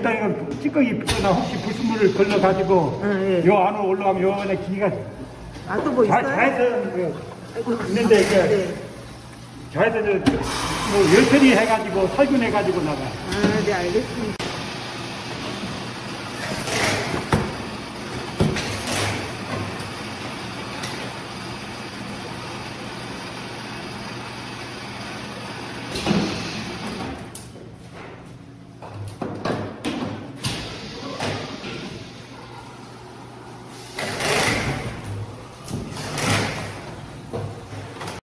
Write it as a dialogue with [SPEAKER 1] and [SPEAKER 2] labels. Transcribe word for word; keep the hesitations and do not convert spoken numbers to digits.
[SPEAKER 1] 일단 이거 찌꺼기 붙거나 혹시 불순물을 걸러가지고
[SPEAKER 2] 응, 예.
[SPEAKER 1] 요 안으로 올라가면 요 안에 기가
[SPEAKER 2] 아, 또 뭐 있어요?
[SPEAKER 1] 자외선 그
[SPEAKER 2] 아이고,
[SPEAKER 1] 있는데 그
[SPEAKER 2] 네.
[SPEAKER 1] 자외선을 뭐 열처리 해가지고 살균해가지고 나가.
[SPEAKER 2] 아, 네, 알겠습니다.